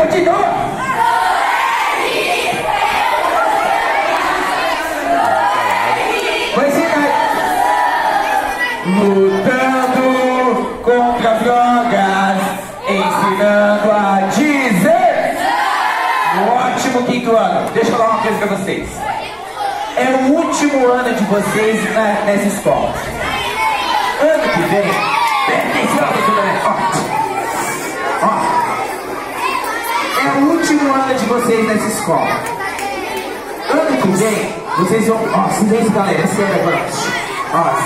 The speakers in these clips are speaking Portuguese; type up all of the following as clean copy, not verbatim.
continua. Vai ensinar. Lutando contra drogas, ensinando a dizer. Ótimo quinto ano. Deixa eu falar uma coisa pra vocês. É o último ano de vocês nessa escola. Ano que vem, é o último ano de vocês nessa escola. Ano que vem, vocês vão... Ó, silêncio, galera, é sério agora. Ó,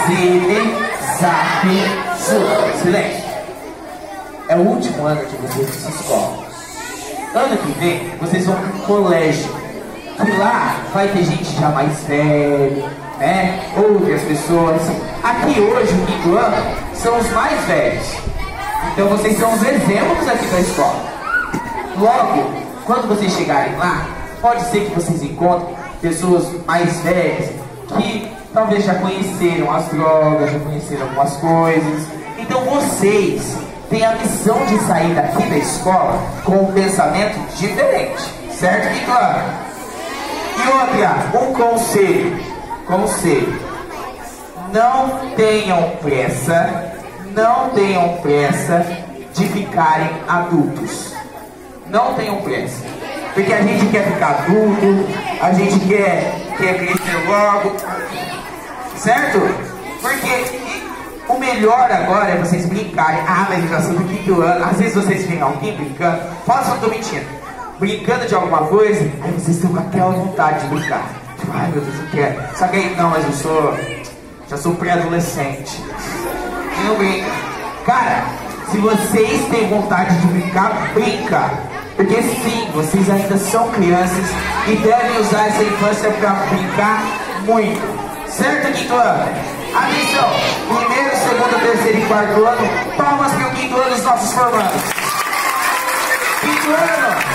silêncio. É o último ano de vocês nessa escola. Ano que vem, vocês vão para um colégio. Que lá vai ter gente já mais velha, né? Outras pessoas. Aqui hoje, o quinto ano, são os mais velhos. Então vocês são os exemplos aqui da escola. Logo, quando vocês chegarem lá, pode ser que vocês encontrem pessoas mais velhas que talvez já conheceram as drogas, já conheceram algumas coisas. Então vocês têm a missão de sair daqui da escola com um pensamento diferente. Certo, quinto ano? E outra, um conselho. Não tenham pressa de ficarem adultos. Não tenham pressa. Porque a gente quer ficar adulto, a gente quer crescer logo. Certo? Porque o melhor agora é vocês brincarem. Ah, mas eu já sou do quinto ano. Às vezes vocês veem alguém brincando. Fala se eu tô mentindo. Brincando de alguma coisa, aí vocês estão com aquela vontade de brincar. Tipo, ai meu Deus, eu quero. Só que aí, não, mas já sou pré-adolescente. Não brinca. Cara, se vocês têm vontade de brincar, brinca. Porque sim, vocês ainda são crianças e devem usar essa infância pra brincar muito. Certo, quinto ano? Atenção, primeiro, segundo, terceiro e quarto ano, palmas pro quinto ano dos nossos formandos. Quinto ano!